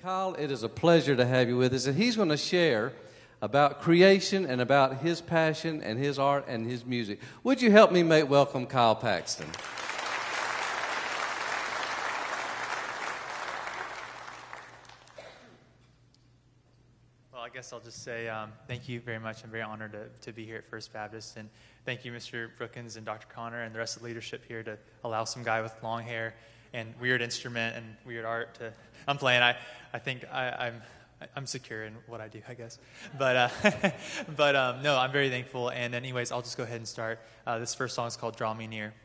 Kyle, it is a pleasure to have you with us. And he's going to share about creation and about his passion and his art and his music. Would you help me welcome Kyle Paxton? Well, I guess I'll just say thank you very much. I'm very honored to be here at First Baptist. And thank you, Mr. Brookins and Dr. Connor and the rest of the leadership here to allow some guy with long hair and weird instrument and weird art to... I'm playing. I think I'm secure in what I do, I guess. But no, I'm very thankful. And anyways, I'll just go ahead and start. This first song is called Draw Me Near.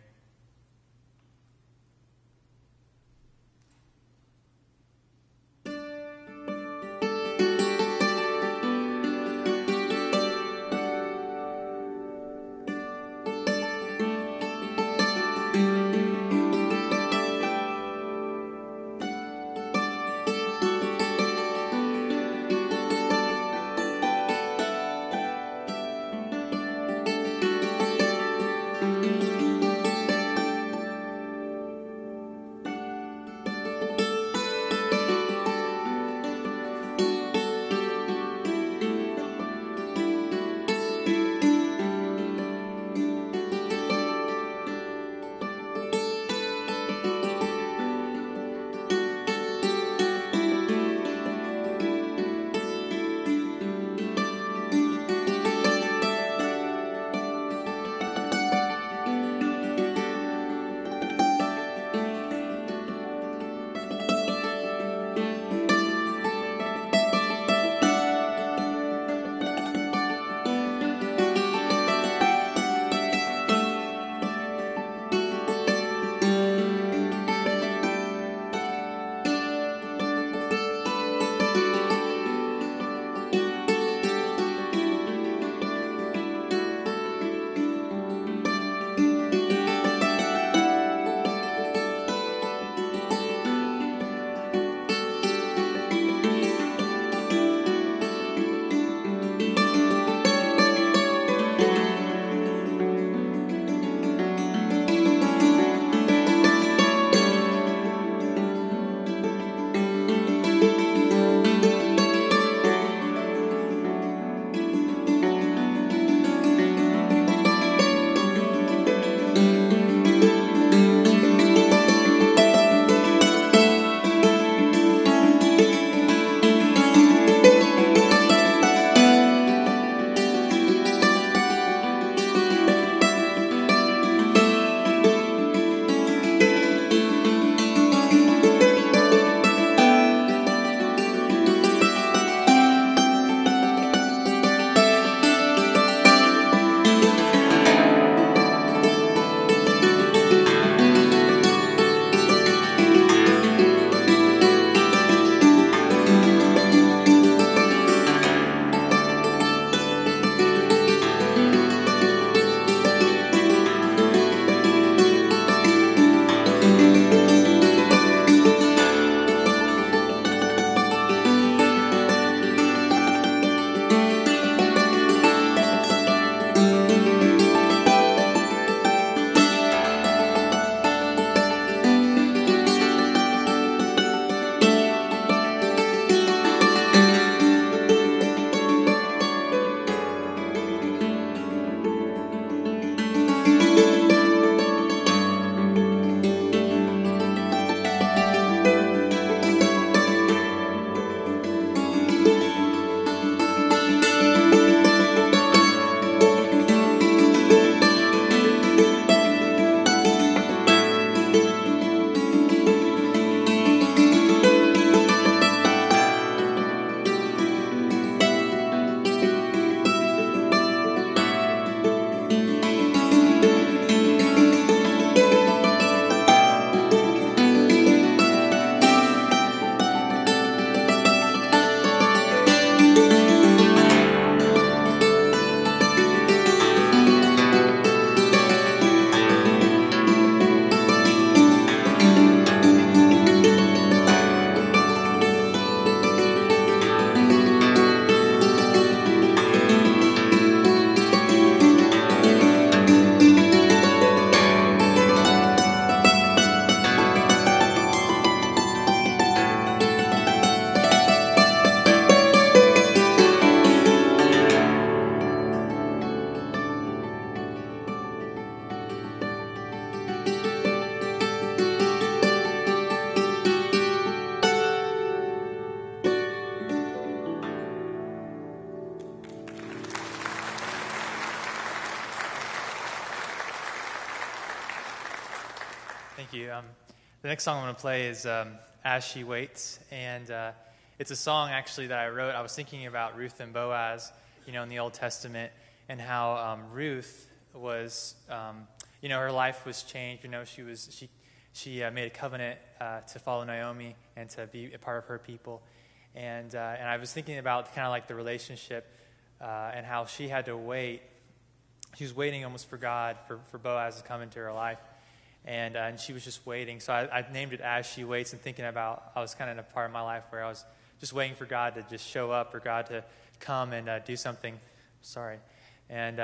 Thank you. The next song I'm going to play is As She Waits, and it's a song actually that I wrote. I was thinking about Ruth and Boaz, in the Old Testament, and how Ruth was, her life was changed. She made a covenant to follow Naomi and to be a part of her people, and I was thinking about kind of like the relationship and how she had to wait. She was waiting almost for God, for Boaz to come into her life. And she was just waiting. So I named it As She Waits, and thinking about, I was kind of in a part of my life where I was just waiting for God to just show up, or God to come and do something. Sorry. And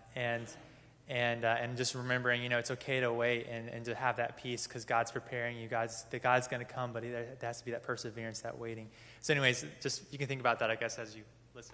just remembering, it's okay to wait and to have that peace, because God's preparing you. God's going to come, but there has to be that perseverance, that waiting. So anyways, just you can think about that, I guess, as you listen.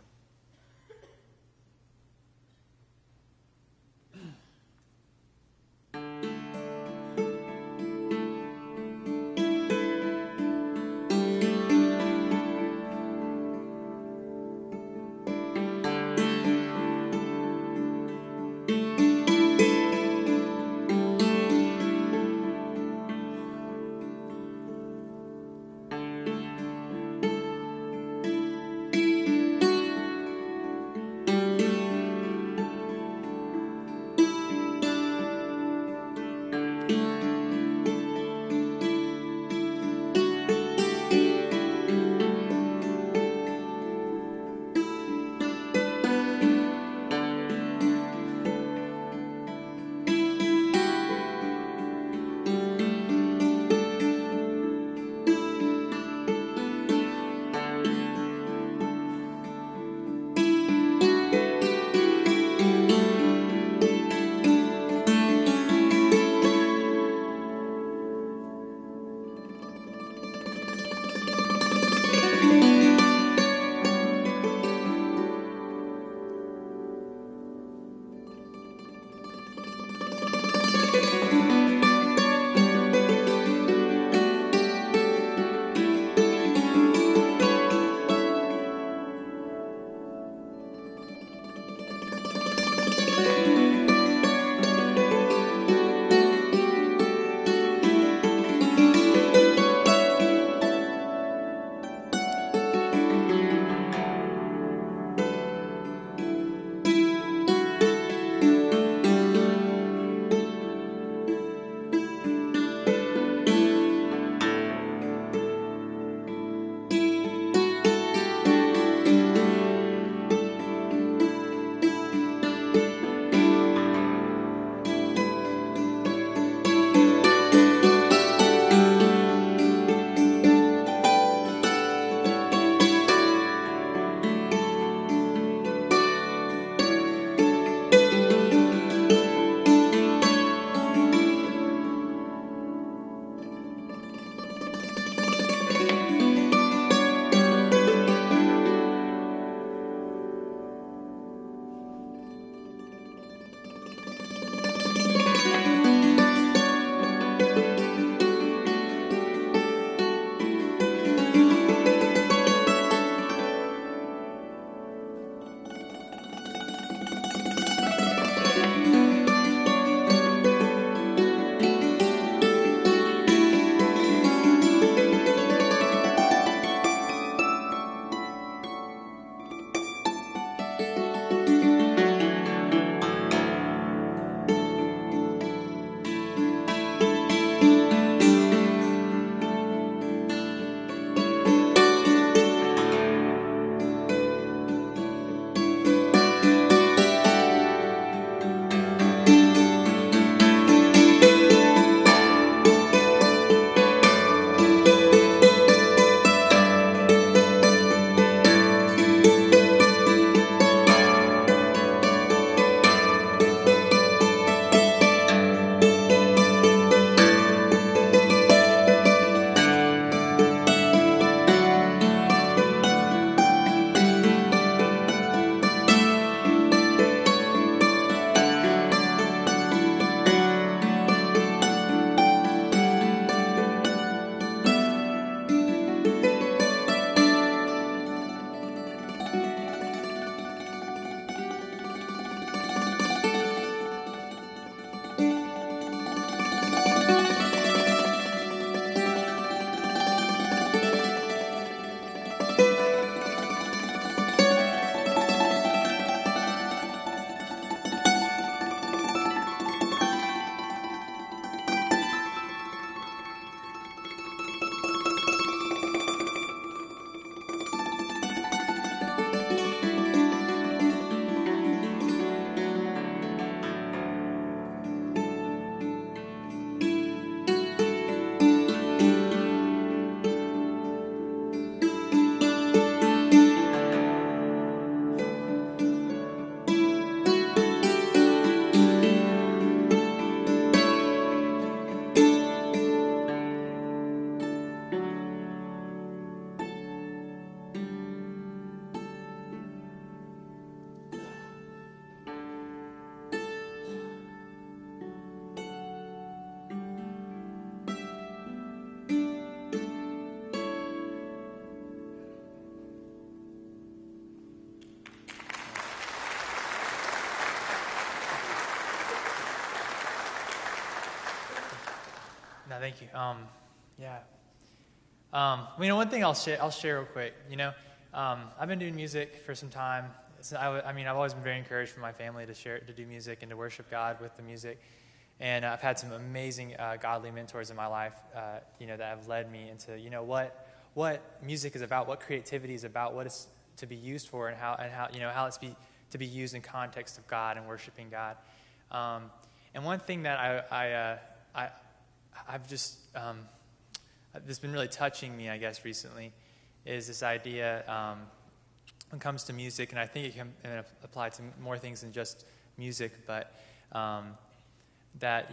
No, thank you. Yeah. One thing I'll share real quick. I've been doing music for some time. I've always been very encouraged from my family to do music and to worship God with the music. And I've had some amazing godly mentors in my life, that have led me into, what music is about, what creativity is about, what it's to be used for, and how it's to be used in context of God and worshiping God. And one thing that I've just that's been really touching me, I guess, recently, is this idea when it comes to music, and I think it can apply to more things than just music, but that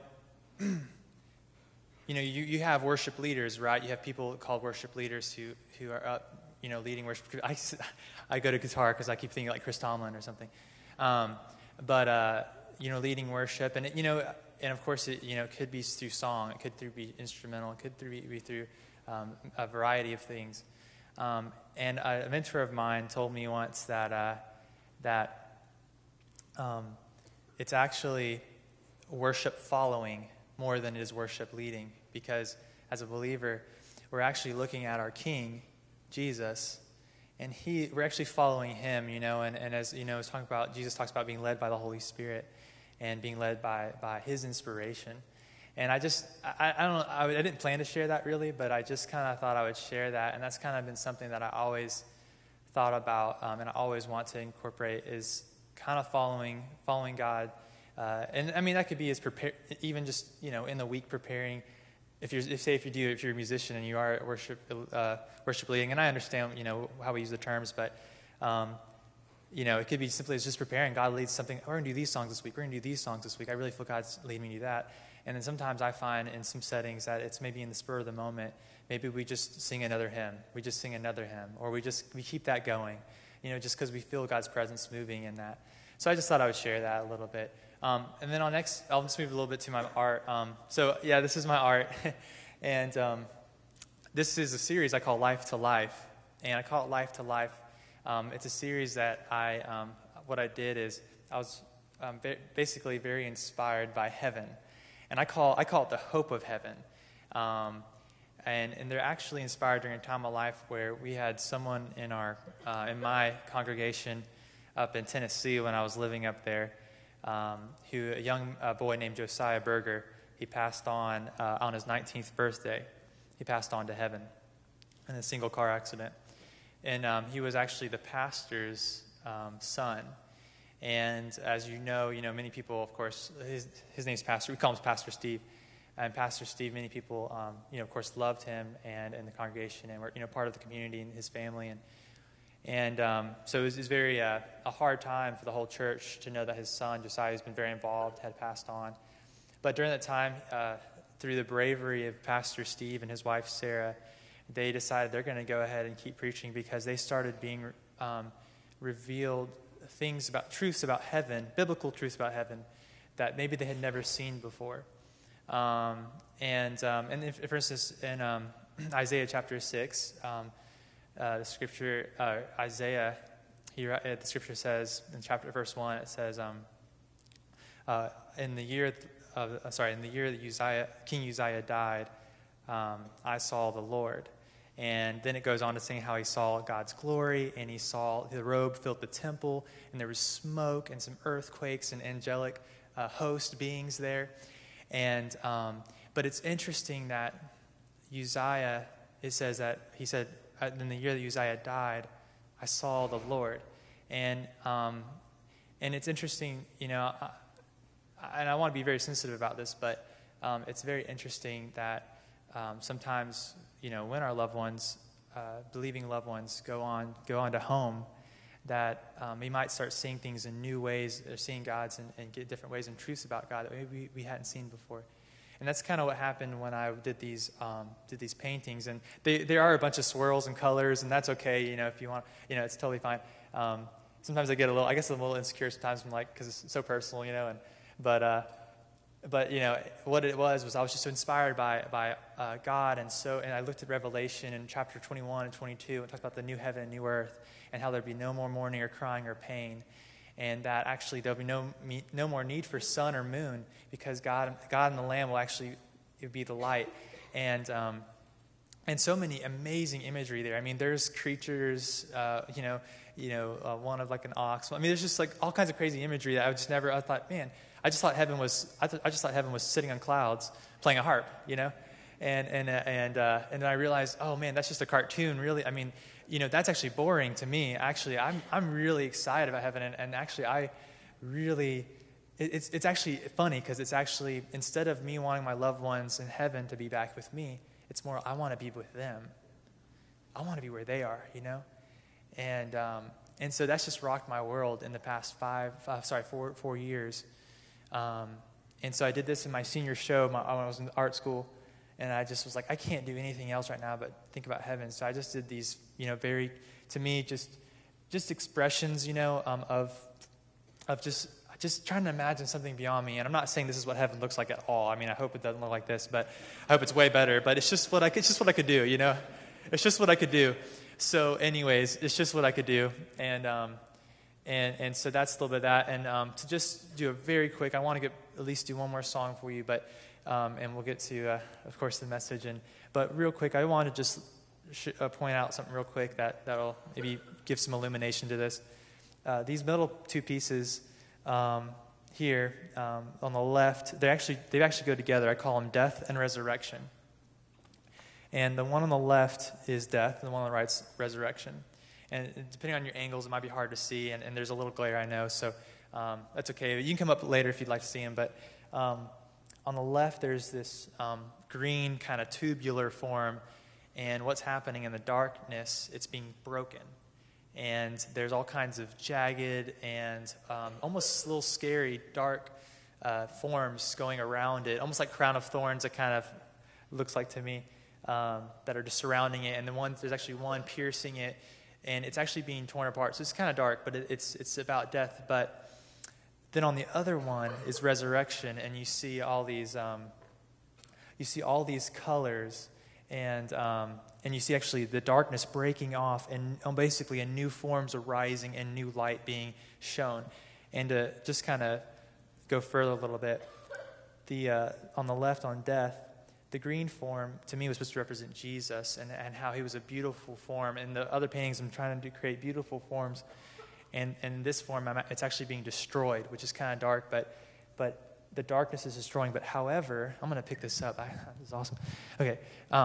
you have worship leaders, right? You have people called worship leaders who are up, leading worship. I go to guitar because I keep thinking like Chris Tomlin or something, leading worship, and and of course it could be through song, it could be instrumental, it could be through a variety of things. And a mentor of mine told me once that it's actually worship following more than it is worship leading, because as a believer, we're actually looking at our King, Jesus, and we're actually following him, and as it's talking about, Jesus talks about being led by the Holy Spirit and being led by his inspiration. And I didn't plan to share that really, but I just kind of thought I would share that, and that's kind of been something that I always thought about, and I always want to incorporate, is kind of following God. And I mean, that could be even just in the week preparing. If you're a musician and you are worship leading, and I understand how we use the terms, but it could be simply as just preparing. God leads something. We're gonna do these songs this week. We're gonna do these songs this week. I really feel God's leading me to do that. And then sometimes I find in some settings that it's maybe in the spur of the moment. Maybe we just sing another hymn. We just sing another hymn, or we keep that going. Just because we feel God's presence moving in that. So I just thought I would share that a little bit. And then I'll just move a little bit to my art. This is my art. And this is a series I call Life to Life. And I call it Life to Life. It's a series that what I did is I was basically very inspired by heaven. And I call it the hope of heaven. And they're actually inspired during a time of life where we had someone in my congregation up in Tennessee when I was living up there, a young boy named Josiah Berger. He passed on his 19th birthday. He passed on to heaven in a single car accident. And he was actually the pastor's son. And as you know, many people, of course, his name's Pastor. We call him Pastor Steve. And Pastor Steve, many people, of course, loved him and the congregation, and were, part of the community and his family. And so it was very a hard time for the whole church to know that his son, Josiah, who's been very involved, had passed on. But during that time, through the bravery of Pastor Steve and his wife, Sarah, they decided they're going to go ahead and keep preaching, because they started being revealed truths about heaven, biblical truths about heaven, that maybe they had never seen before. For instance, in Isaiah chapter 6, the scripture, Isaiah, the scripture says in verse 1, it says, in the year that King Uzziah died, I saw the Lord. And then it goes on to saying how he saw God's glory, and he saw the robe filled the temple, and there was smoke and some earthquakes and angelic host beings there. And but it's interesting that Uzziah, it says that he said, in the year that Uzziah died, I saw the Lord. And it's interesting, and I want to be very sensitive about this, but it's very interesting that sometimes, when our loved ones, believing loved ones, go on to home, that we might start seeing things in new ways, or seeing God's and get different ways and truths about God that maybe we hadn't seen before. And that's kind of what happened when I did these paintings. And there are a bunch of swirls and colors, and that's okay. If you want, it's totally fine. Sometimes I get a little insecure sometimes, because it's so personal, But what it was I was just so inspired by God, and I looked at Revelation in chapter 21 and 22, and it talks about the new heaven and new earth, and how there'd be no more mourning or crying or pain, and that actually there'll be no more need for sun or moon, because God and the Lamb will actually it would be the light. And so many amazing imagery there. I mean, there's creatures, one of like an ox. I mean, there's just like all kinds of crazy imagery that I thought, man, I just thought heaven was sitting on clouds playing a harp, and then I realized, oh man, that's just a cartoon, really. I mean, that's actually boring to me. Actually, I'm really excited about heaven, and actually, it's actually funny because it's actually, instead of me wanting my loved ones in heaven to be back with me, it's more I want to be with them. I want to be where they are, and so that's just rocked my world in the past 4 years. And so I did this in my senior show when I was in art school, and I just was like, I can't do anything else right now but think about heaven. So I just did these, very, to me, just expressions, of just trying to imagine something beyond me. And I'm not saying this is what heaven looks like at all. I mean, I hope it doesn't look like this, but I hope it's way better. But it's just what I could do, It's just what I could do. So anyways, it's just what I could do. And so that's a little bit of that. And to just do a very quick, I want to at least do one more song for you, but and we'll get to, of course, the message. But real quick, I want to just point out something real quick that'll maybe give some illumination to this. These middle two pieces here on the left, they actually go together. I call them death and resurrection. And the one on the left is death, and the one on the right is resurrection. And depending on your angles, it might be hard to see, and there's a little glare, I know, so that's okay. You can come up later if you'd like to see them. But on the left, there's this green kind of tubular form, and what's happening in the darkness, it's being broken. And there's all kinds of jagged and almost a little scary, dark forms going around it, almost like crown of thorns, it kind of looks like to me, that are just surrounding it. And there's actually one piercing it, and it's actually being torn apart. So it's kind of dark, but it's about death. But then on the other one is resurrection, and you see all these colors, and you see actually the darkness breaking off, and basically a new forms arising and new light being shown. And to just kind of go further a little bit, on the left on death, the green form, to me, was supposed to represent Jesus and how he was a beautiful form. And the other paintings, I'm trying to create beautiful forms. And in this form, it's actually being destroyed, which is kind of dark, but the darkness is destroying. But however, I'm going to pick this up. This is awesome. Okay.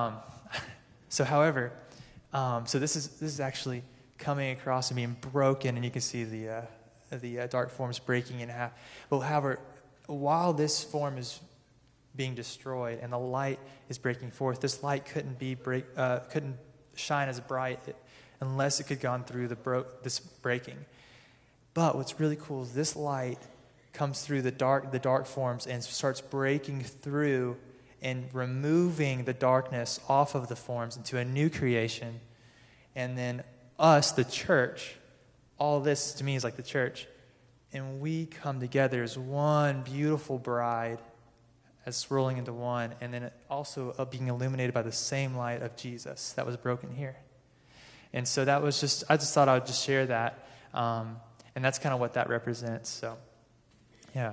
So this is actually coming across and being broken, and you can see the dark forms breaking in half. But however, while this form is being destroyed and the light is breaking forth, this light couldn't shine as bright unless it could gone through this breaking. But what's really cool is this light comes through the dark forms and starts breaking through and removing the darkness off of the forms into a new creation. And then us, the church, all this to me is like the church, and we come together as one beautiful bride, as swirling into one, and then also being illuminated by the same light of Jesus that was broken here. And so I just thought I would just share that, and that's kind of what that represents. So, yeah.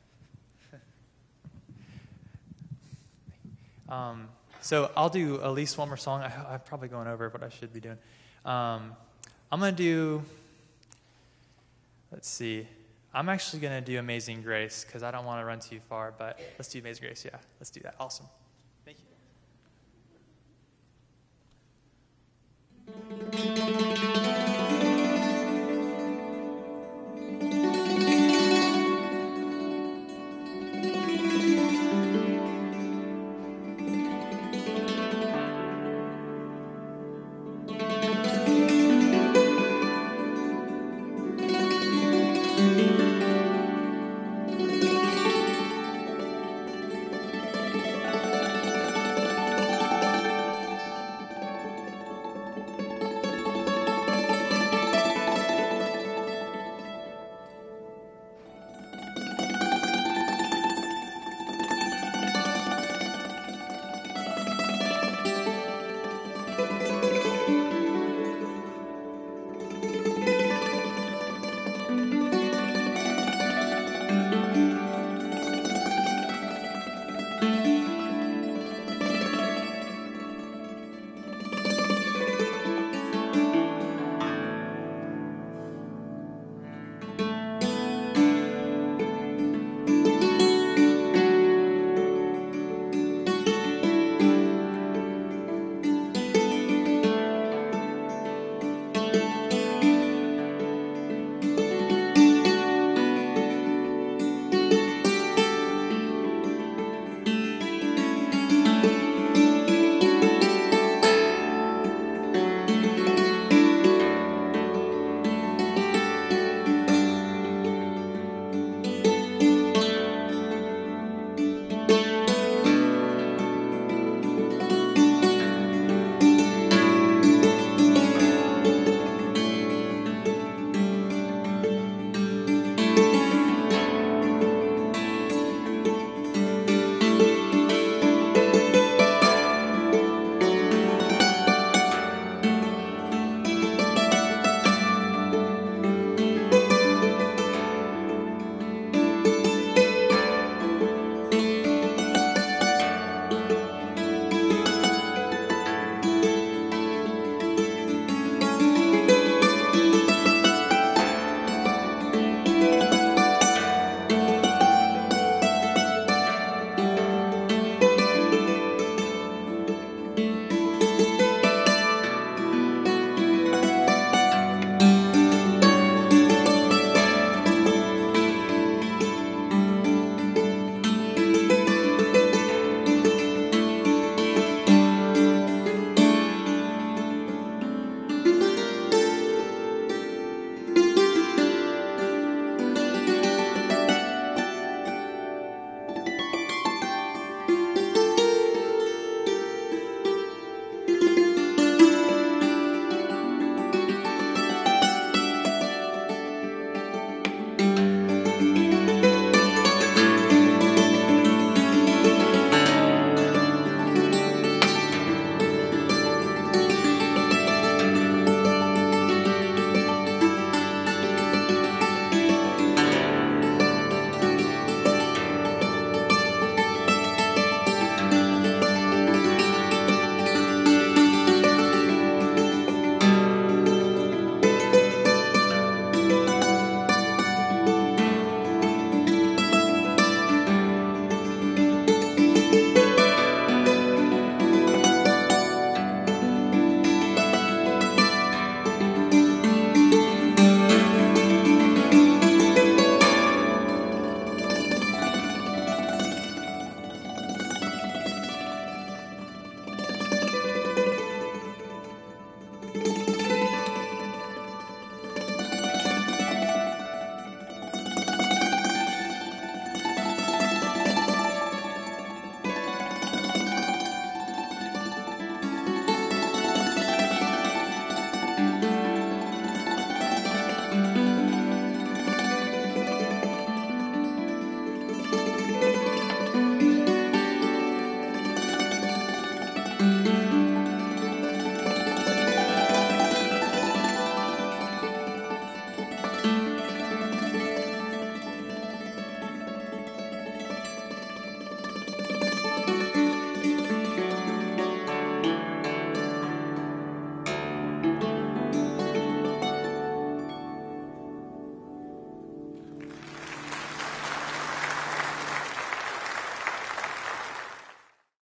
So I'll do at least one more song. I'm probably going over what I should be doing. I'm going to do, let's see. I'm actually going to do Amazing Grace because I don't want to run too far, but let's do Amazing Grace. Yeah, let's do that. Awesome. Thank you.